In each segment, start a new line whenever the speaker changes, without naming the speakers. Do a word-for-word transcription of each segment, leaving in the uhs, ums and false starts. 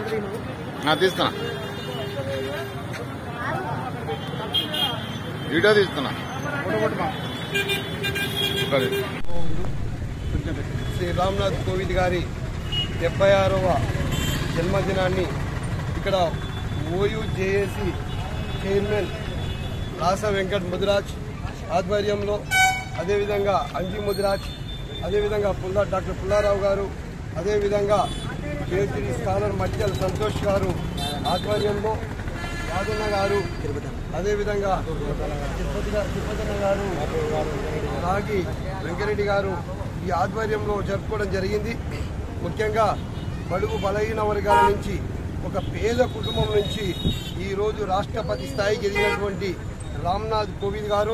తీస్తున్నా వీడియో తీస్తున్నా
శ్రీ రామ్నాథ్ కోవింద్ గారి డెబ్బై ఆరవ జన్మదినాన్ని ఇక్కడ ఓయూ జేఏసీ చైర్మన్ రాస వెంకట్ ముదిరాజ్ ఆధ్వర్యంలో, అదేవిధంగా అంజీ ముదిరాజ్, అదేవిధంగా పుల్లా డాక్టర్ పుల్లారావు గారు, అదేవిధంగా పిహెచ్డి స్కాలర్ మట్యల్ సంతోష్ గారు ఆధ్వర్యంలో, యాదన్న గారు, అదేవిధంగా తిరుపతి తిరుపతన్న గారు, నాగి వెంకరెడ్డి గారు ఈ ఆధ్వర్యంలో జరుపుకోవడం జరిగింది. ముఖ్యంగా బడుగు బలహీన వర్గాల నుంచి, ఒక పేద కుటుంబం నుంచి ఈరోజు రాష్ట్రపతి స్థాయికి ఎదిగినటువంటి రామ్నాథ్ కోవింద్ గారు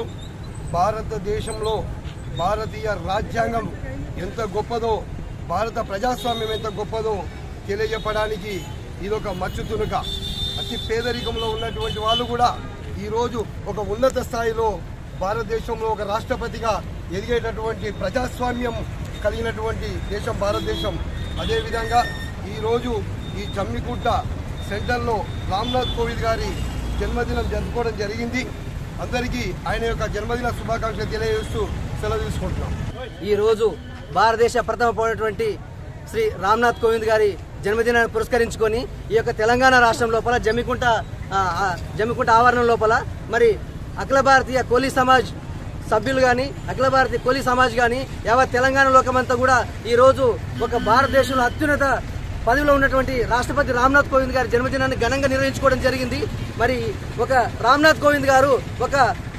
భారతదేశంలో భారతీయ రాజ్యాంగం ఎంత గొప్పదో, భారత ప్రజాస్వామ్యం ఎంత గొప్పదో తెలియజెప్పడానికి ఇదొక మచ్చు తునుక. అతి పేదరికంలో ఉన్నటువంటి వాళ్ళు కూడా ఈరోజు ఒక ఉన్నత స్థాయిలో భారతదేశంలో ఒక రాష్ట్రపతిగా ఎదిగేటటువంటి ప్రజాస్వామ్యం కలిగినటువంటి దేశం భారతదేశం. అదేవిధంగా ఈరోజు ఈ జమ్మికుంట సెంటర్లో రామ్నాథ్ కోవింద్ గారి జన్మదినం జరుపుకోవడం జరిగింది. అందరికీ ఆయన యొక్క జన్మదిన శుభాకాంక్షలు తెలియజేస్తూ సెలవు తీసుకుంటున్నాం.
ఈరోజు భారతదేశ ప్రథమ పౌరుడైనటువంటి శ్రీ రామ్నాథ్ కోవింద్ గారి జన్మదినాన్ని పురస్కరించుకొని ఈ యొక్క తెలంగాణ రాష్ట్రం లోపల జమ్మికుంట జమ్మికుంట ఆవరణం లోపల మరి అఖిల భారతీయ కోలీ సమాజ్ సభ్యులు కానీ, అఖిల భారతీయ కోలీ సమాజ్ కానీ, యావత్ తెలంగాణ లోకమంతా కూడా ఈరోజు ఒక భారతదేశంలో అత్యున్నత పదవిలో ఉన్నటువంటి రాష్ట్రపతి రామ్నాథ్ కోవింద్ గారి జన్మదినాన్ని ఘనంగా నిర్వహించుకోవడం జరిగింది. మరి ఒక రామ్నాథ్ కోవింద్ గారు ఒక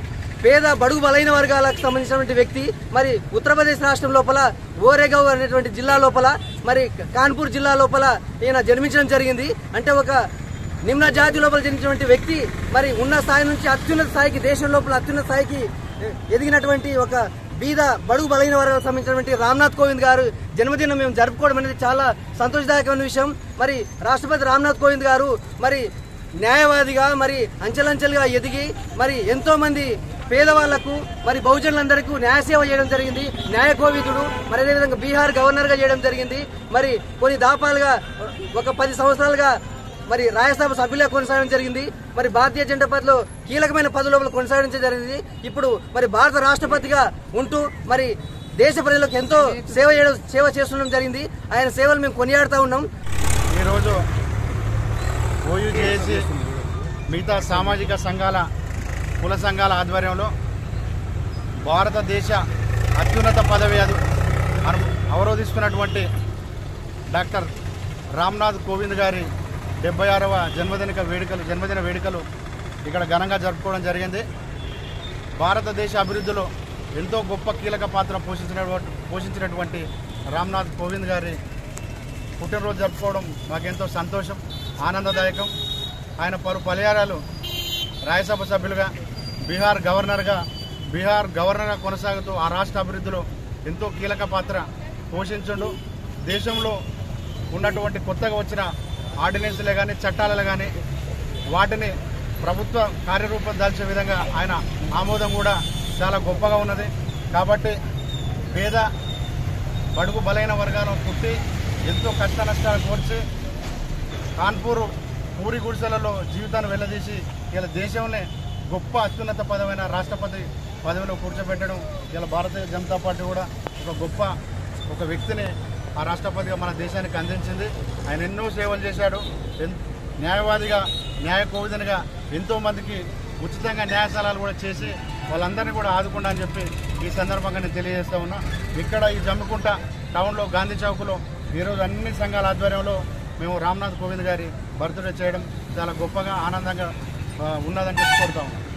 పేద బడుగు బలైన వర్గాలకు సంబంధించినటువంటి వ్యక్తి. మరి ఉత్తరప్రదేశ్ రాష్ట్రం లోపల ఓరేగావ్ అనేటువంటి జిల్లా లోపల, మరి కాన్పూర్ జిల్లా లోపల ఈయన జన్మించడం జరిగింది. అంటే ఒక నిమ్న జాతి లోపల జన్మించినటువంటి వ్యక్తి మరి ఉన్న స్థాయి నుంచి అత్యున్నత స్థాయికి, దేశం లోపల అత్యున్నత స్థాయికి ఎదిగినటువంటి ఒక బీద బడుగు బలైన వర్గాలకు సంబంధించినటువంటి రామ్నాథ్ కోవింద్ గారు జన్మదినం మేము జరుపుకోవడం అనేది చాలా సంతోషదాయకమైన విషయం. మరి రాష్ట్రపతి రామ్నాథ్ కోవింద్ గారు మరి న్యాయవాదిగా మరి అంచెలంచెలుగా ఎదిగి మరి ఎంతో మంది పేదవాళ్లకు మరి బహుజనులందరికీ న్యాయసేవ చేయడం జరిగింది. న్యాయ కోవిదుడు. మరి అదేవిధంగా బీహార్ గవర్నర్ గా చేయడం జరిగింది. మరి కొన్ని దాపాలుగా ఒక పది సంవత్సరాలుగా మరి రాజ్యసభ సభ్యులుగా కొనసాగడం జరిగింది. మరి భారతీయ జనతా పార్టీలో కీలకమైన పదవులలో కొనసాగించడం జరిగింది. ఇప్పుడు మరి భారత రాష్ట్రపతిగా ఉంటూ మరి దేశ ప్రజలకు ఎంతో సేవ చేయడం సేవ చేస్తుండడం జరిగింది. ఆయన సేవలు మేము కొనియాడుతూ ఉన్నాం.
ఈరోజు ఓయూ జేఏసీ మిగతా సామాజిక సంఘాల కుల సంఘాల ఆధ్వర్యంలో భారతదేశ అత్యున్నత పదవి అది అవరోధిస్తున్నటువంటి డాక్టర్ రామ్నాథ్ కోవింద్ గారి డెబ్బై ఆరవ జన్మదిన వేడుకలు జన్మదిన వేడుకలు ఇక్కడ ఘనంగా జరుపుకోవడం జరిగింది. భారతదేశ అభివృద్ధిలో ఎంతో గొప్ప కీలక పాత్ర పోషించిన పోషించినటువంటి రామ్నాథ్ కోవింద్ గారి పుట్టినరోజు జరుపుకోవడం మాకెంతో సంతోషం, ఆనందదాయకం. ఆయన పలు పర్యాయాలు రాజ్యసభ సభ్యులుగా, బీహార్ గవర్నర్గా బీహార్ గవర్నర్గా కొనసాగుతూ ఆ రాష్ట్ర అభివృద్ధిలో ఎంతో కీలక పాత్ర పోషించుండు. దేశంలో ఉన్నటువంటి కొత్తగా వచ్చిన ఆర్డినెన్స్లే కానీ, చట్టాలలో కానీ వాటిని ప్రభుత్వ కార్యరూపం దాల్చే విధంగా ఆయన ఆమోదం కూడా చాలా గొప్పగా ఉన్నది. కాబట్టి పేద బడుగు బలైన వర్గాలను పుట్టి ఎంతో కష్ట నష్టాలు కోర్చి కాన్పూర్ పూరి గుడిసెలలో జీవితాన్ని వెళ్లదీసి ఇలా దేశంలో గొప్ప అత్యున్నత పదమైన రాష్ట్రపతి పదవిలో కూర్చోబెట్టడం, ఇలా భారతీయ జనతా పార్టీ కూడా ఒక గొప్ప ఒక వ్యక్తిని ఆ రాష్ట్రపతిగా మన దేశానికి అందించింది. ఆయన ఎన్నో సేవలు చేశాడు. న్యాయవాదిగా, న్యాయ కోవిదునిగా ఎంతోమందికి ఉచితంగా న్యాయస్థానాలు కూడా చేసి వాళ్ళందరినీ కూడా ఆదుకున్నా అని చెప్పి ఈ సందర్భంగా నేను తెలియజేస్తా ఉన్నా. ఇక్కడ ఈ జమ్మికుంట టౌన్లో గాంధీ చౌక్లో ఈరోజు అన్ని సంఘాల ఆధ్వర్యంలో మేము రామ్నాథ్ కోవింద్ గారి బర్త్డే చేయడం చాలా గొప్పగా ఆనందంగా ఉన్నదని చెప్పి కోరుతాము.